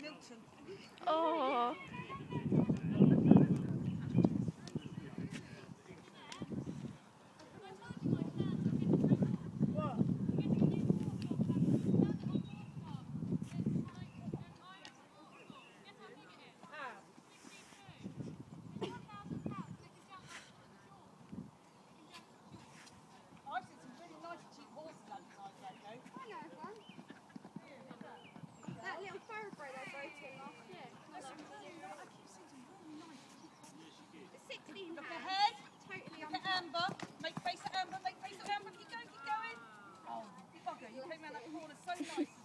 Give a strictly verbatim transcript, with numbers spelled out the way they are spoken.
Milton. Oh. Look ahead. Totally Look at Amber. Make face at Amber. Make face at Amber. Keep going. Keep going. Oh, you bugger. You came around that corner so nice.